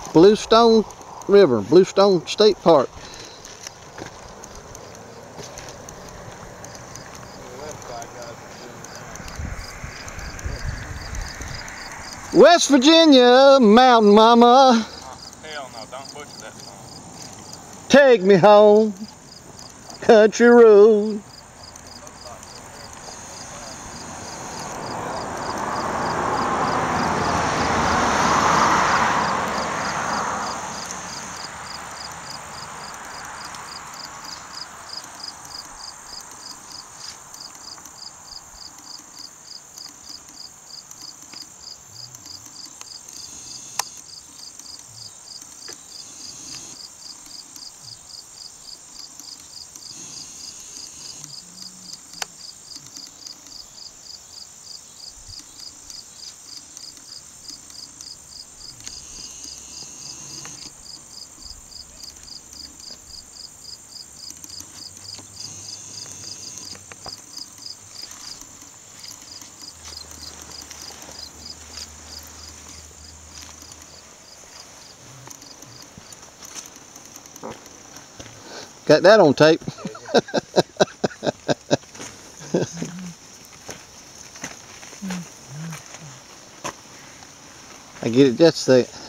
Bluestone River, Bluestone State Park. West Virginia, Mountain Mama. Hell no, don't butcher that song. Take me home, country road. Got that on tape. I get it just a second.